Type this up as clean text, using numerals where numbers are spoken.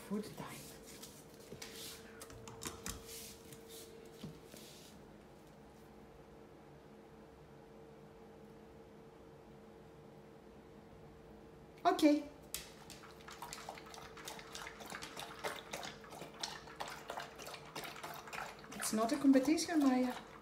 food time. Okay. It's not a competition, Maya.